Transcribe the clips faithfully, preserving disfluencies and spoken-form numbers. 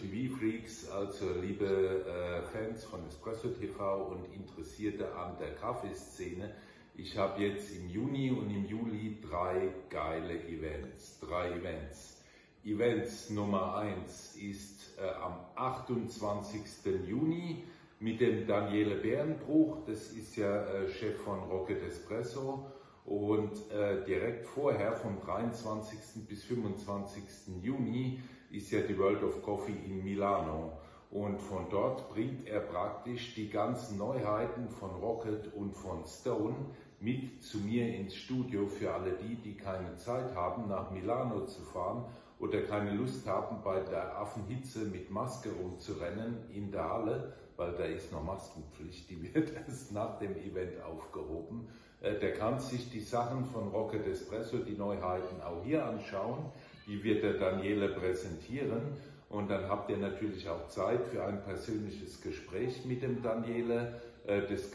T V-Freaks, also liebe äh, Fans von Espresso T V und Interessierte an der Kaffeeszene. Ich habe jetzt im Juni und im Juli drei geile Events. Drei Events. Events Nummer eins ist äh, am achtundzwanzigsten Juni mit dem Daniele Bärenbruch. Das ist ja äh, Chef von Rocket Espresso. Und äh, direkt vorher, vom dreiundzwanzigsten bis fünfundzwanzigsten Juni, ist ja die World of Coffee in Milano. Und von dort bringt er praktisch die ganzen Neuheiten von Rocket und von Stone mit zu mir ins Studio für alle die, die keine Zeit haben, nach Milano zu fahren oder keine Lust haben, bei der Affenhitze mit Maske rumzurennen in der Halle, weil da ist noch Maskenpflicht, die wird erst nach dem Event aufgehoben. Der kann sich die Sachen von Rocket Espresso, die Neuheiten auch hier anschauen, die wird der Daniele präsentieren. Und dann habt ihr natürlich auch Zeit für ein persönliches Gespräch mit dem Daniele. Das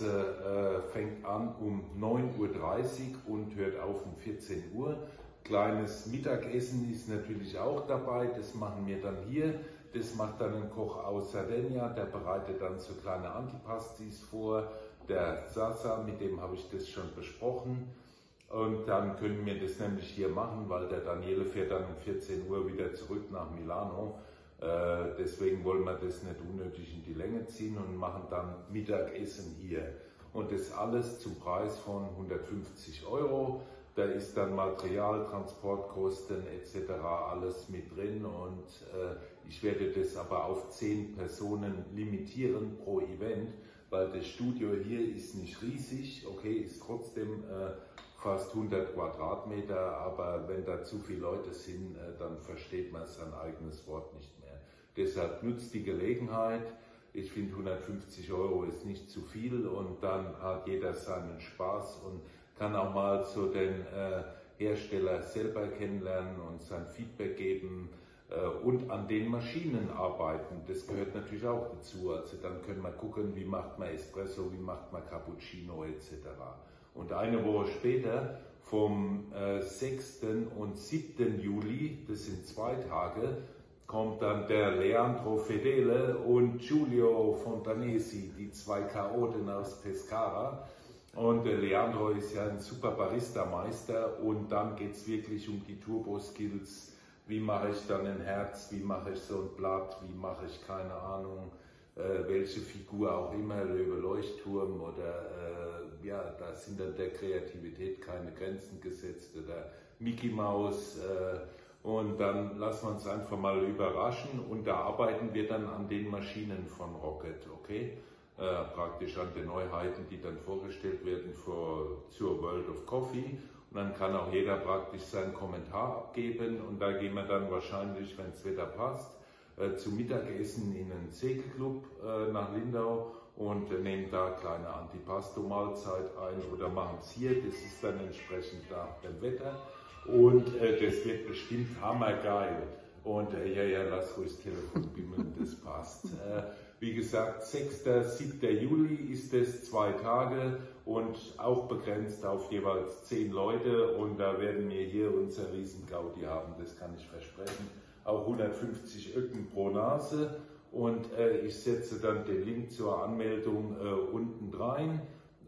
Ganze fängt an um neun Uhr dreißig und hört auf um vierzehn Uhr. Kleines Mittagessen ist natürlich auch dabei, das machen wir dann hier. Das macht dann ein Koch aus Sardegna, der bereitet dann so kleine Antipastis vor. Der Sasa, mit dem habe ich das schon besprochen. Und dann können wir das nämlich hier machen, weil der Daniele fährt dann um vierzehn Uhr wieder zurück nach Milano. Äh, deswegen wollen wir das nicht unnötig in die Länge ziehen und machen dann Mittagessen hier. Und das alles zum Preis von hundertfünfzig Euro. Da ist dann Material, Transportkosten et cetera alles mit drin. Und äh, ich werde das aber auf zehn Personen limitieren pro Event, weil das Studio hier ist nicht riesig, okay, ist trotzdem äh, fast hundert Quadratmeter, aber wenn da zu viele Leute sind, äh, dann versteht man sein eigenes Wort nicht mehr. Deshalb nutzt die Gelegenheit. Ich finde hundertfünfzig Euro ist nicht zu viel und dann hat jeder seinen Spaß und kann auch mal so den äh, Hersteller selber kennenlernen und sein Feedback geben äh, und an den Maschinen arbeiten. Das gehört natürlich auch dazu. Also dann können wir gucken, wie macht man Espresso, wie macht man Cappuccino et cetera. Und eine Woche später, vom äh, sechsten und siebten Juli, das sind zwei Tage, kommt dann der Leandro Fedele und Giulio Fontanesi, die zwei Chaoten aus Pescara. Und der Leandro ist ja ein super Barista-Meister und dann geht es wirklich um die Turbo-Skills. Wie mache ich dann ein Herz, wie mache ich so ein Blatt, wie mache ich, keine Ahnung, äh, welche Figur auch immer, Löwe, Leuchtturm oder äh, ja, da sind dann der Kreativität keine Grenzen gesetzt oder Mickey Mouse. Äh, und dann lassen wir uns einfach mal überraschen und da arbeiten wir dann an den Maschinen von Rocket, okay? Äh, praktisch an den Neuheiten, die dann vorgestellt werden für, zur World of Coffee. Und dann kann auch jeder praktisch seinen Kommentar abgeben und da gehen wir dann wahrscheinlich, wenn das Wetter passt, äh, zum Mittagessen in einen Segelclub äh, nach Lindau und äh, nehmen da kleine Antipasto-Mahlzeit ein oder machen es hier, das ist dann entsprechend nach dem Wetter und äh, das wird bestimmt hammergeil. Und äh, ja, ja, lass ruhig das Telefon bimmeln, das passt. Äh, wie gesagt, sechsten siebten Juli ist es, zwei Tage und auch begrenzt auf jeweils zehn Leute. Und da werden wir hier unser Riesengaudi haben, das kann ich versprechen. Auch hundertfünfzig Öcken pro Nase. Und äh, ich setze dann den Link zur Anmeldung äh, unten rein.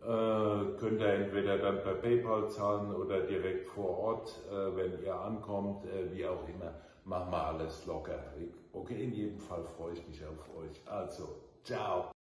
Äh, könnt ihr entweder dann per PayPal zahlen oder direkt vor Ort, äh, wenn ihr ankommt, äh, wie auch immer, machen wir alles locker. Okay, in jedem Fall freue ich mich auf euch. Also, ciao!